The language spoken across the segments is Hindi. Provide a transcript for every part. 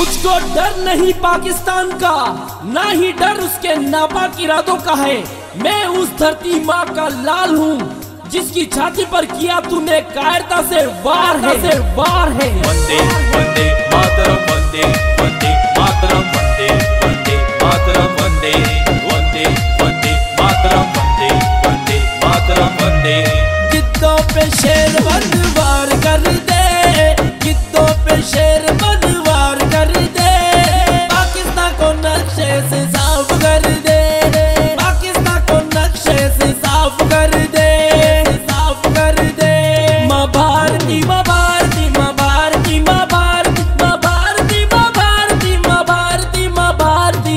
मुझको डर नहीं पाकिस्तान का, ना ही डर उसके नापाक इरादों का है। मैं उस धरती माँ का लाल हूँ जिसकी छाती पर किया तूने कायरता से वार है, वंदे वंदे मातरम, वंदे वंदे मातरम, वंदे वंदे मातरम, वंदे वंदे वंदे मातरम, वंदे वंदे मातरम, वंदे। गिद्धों पे शेर बनवार कर दे, गिद्धों पे शेर बनवार कर दे, पाकिस्तान को नक्शे से साफ कर दे, पाकिस्तान को नक्शे से साफ कर दे, साफ कर दे। माँ भारती, माँ भारती, माँ भारती, माँ भारती, माँ भारती, माँ भारती, माँ भारती, माँ भारती।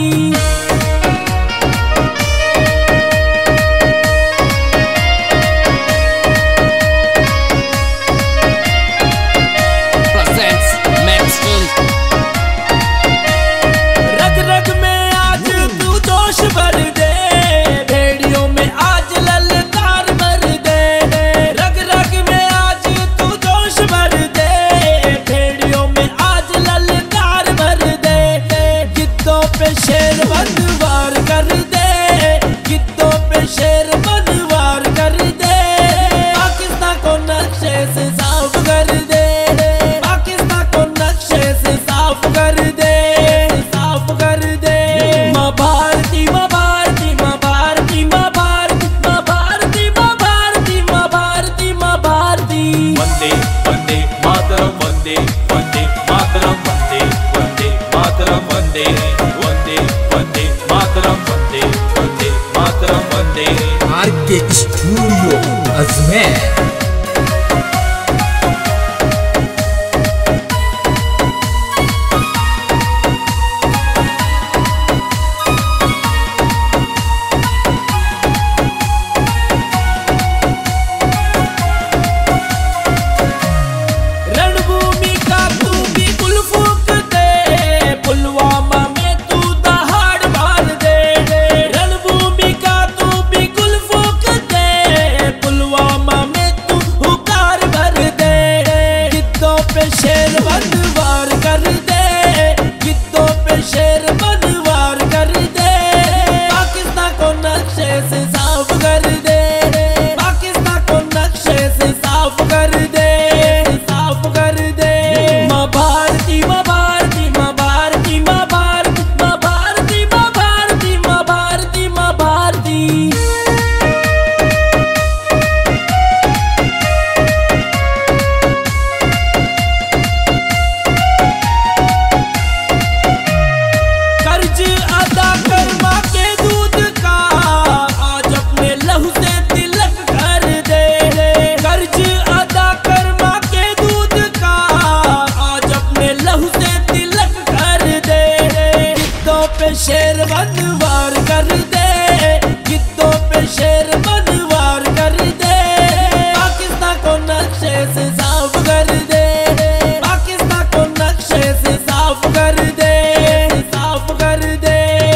रग रग में आज तू जोश भर दे, भेड़ियों में आज ललकार भर दे, रग रग में आज तू जोश भर दे, भेड़ियों में आज ललकार भर दे। गिद्धों पे शेर बनवार कर दे, गिद्धों पे शेर बनवार कर दे, पाकिस्तान को नक्शे से साफ कर दे, पाकिस्तान को नक्शे से साफ कर दे, साफ कर दे। माँ भारती, माँ भारती, माँ भारती, माँ भारती, माँ भारती, माँ भारती, माँ भारती, माँ भारती। वंदे वंदे मातरम, वंदे वंदे मातरम, वंदे वंदे मातरम, वंदे वंदे वंदे मातरम, वंदे वंदे मातरम, वंदे। RK studio Ajmer. रणभूमि का तू भी गुल फूंक दे, पुलवामा में तू दहाड़ मार दे, रणभूमि का तू भी गुल फूंक दे, पुलवामा में तू हुकार भर दे। गिद्धों पे शेर बनवार कर दे, गिद्धों पे शेर बनवार कर दे, पाकिस्तान को नक्शे से साफ कर दे, पाकिस्तान को नक्शे से साफ कर दे, साफ कर दे। माँ भारती, माँ भारती, माँ भारती, माँ भारती, माँ भारती, माँ भारती, माँ भारती, माँ भारती। कर्ज अदा कर माँ के दूध का, आज अपने लहू से तिलक कर दे, कर्ज अदा कर माँ के दूध का, आज अपने लहू से तिलक कर दे। गिद्धों पे शेर बनवार कर दे, गिद्धों पे शेर बनवार कर दे, पाकिस्तान को नक्शे से साफ कर दे, पाकिस्तान को नक्शे से साफ कर दे, साफ कर दे।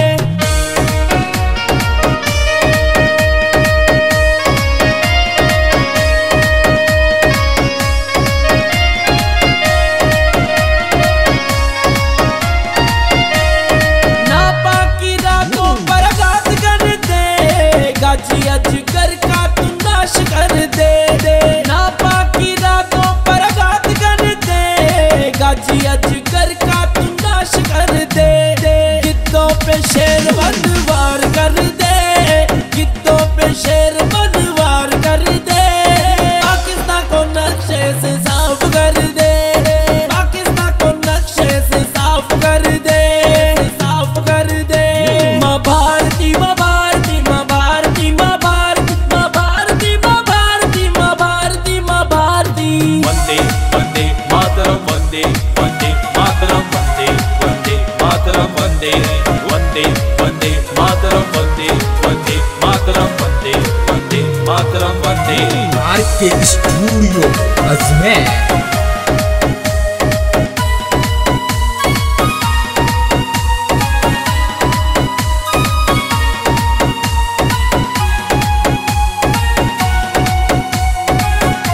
नापाकी रातों पर आघात कर दे, गाजी अजगर का तू नाश कर दे, नापाकी रातों पर आघात कर दे, गाजी अजगर का तू नाश कर दे। गिद्धों पे शेर बनवार कर दे, गिद्धों पे शेर बनवार कर दे, पाकिस्तान को नक्शे से साफ कर दे, पाकिस्तान को नक्शे से साफ कर दे, साफ कर दे। माँ भारती, माँ भारती, माँ भारती, माँ भारती, माँ भारती, माँ भारती, माँ भारती, माँ भारती। वंदे वंदे मातरम, वंदे वंदे मातरम, वंदे वंदे मातरम, वंदे वंदे वंदे मातरम, वंदे वंदे मातरम, वंदे वंदे मातरम, वंदे। RK studio Ajmer.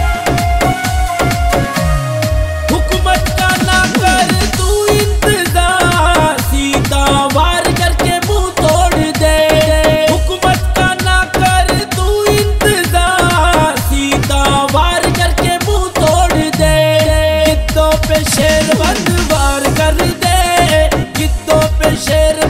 हुकूमत का ना कर तू इंतजार, शेर